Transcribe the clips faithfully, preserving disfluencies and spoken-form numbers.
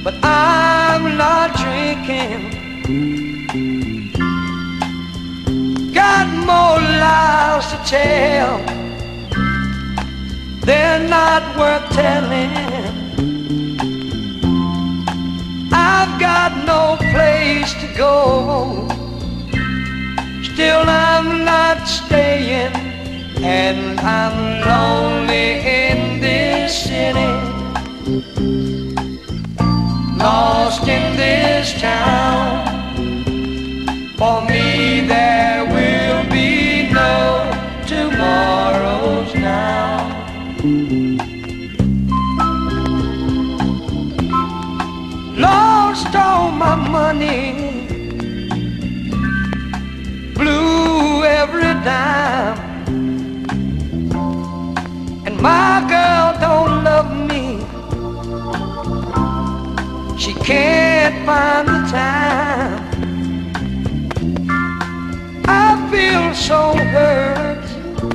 but I'm not drinking. Got more lies to tell, they're not worth telling. I've got no place to go, still I'm not staying, and I'm lonely in this city, lost in this town. For me there will be no tomorrows now. Lost all my money, blew every dime, and my girl don't love me. She can't find the time. I feel so hurt,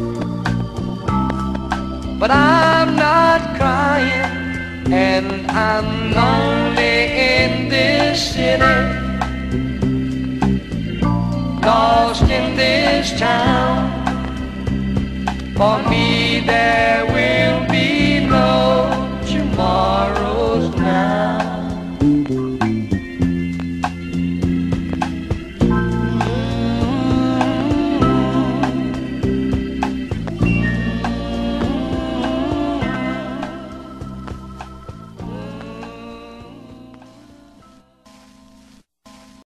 but I'm not crying, and I'm lonely in this city, lost in this town. For me there will